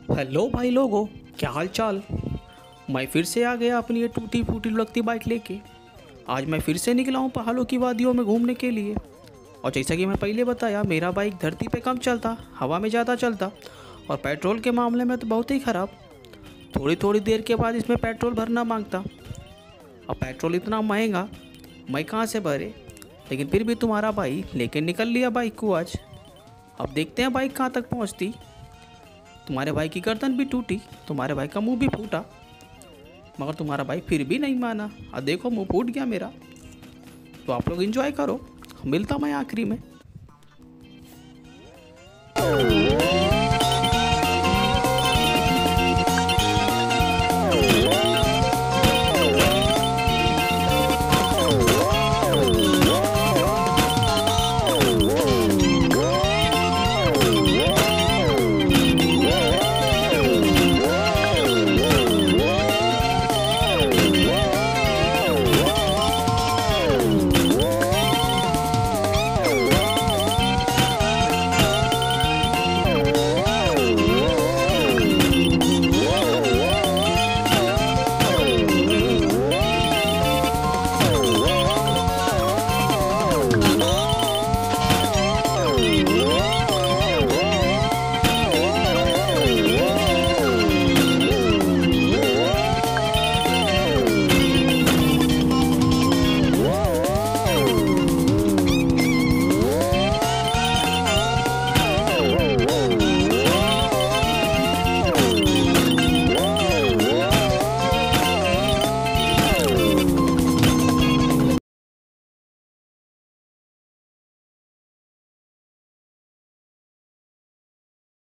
Hello भाई लोगों, क्या हाल चाल। मैं फिर से आ गया अपनी ये टूटी फूटी लुढ़कती बाइक लेके। आज मैं फिर से निकला हूँ पहाड़ों की वादियों में घूमने के लिए। और जैसा कि मैं पहले बताया, मेरा बाइक धरती पे कम चलता, हवा में ज़्यादा चलता, और पेट्रोल के मामले में तो बहुत ही ख़राब। थोड़ी थोड़ी देर के बाद इसमें पेट्रोल भरना मांगता। अब पेट्रोल इतना महंगा, मैं कहाँ से भरे। लेकिन फिर भी तुम्हारा भाई लेके निकल लिया बाइक को आज। अब देखते हैं बाइक कहाँ तक पहुँचती। तुम्हारे भाई की गर्दन भी टूटी, तुम्हारे भाई का मुंह भी फूटा, मगर तुम्हारा भाई फिर भी नहीं माना। और देखो, मुंह फूट गया मेरा। तो आप लोग एंजॉय करो, मिलता मैं आखिरी में।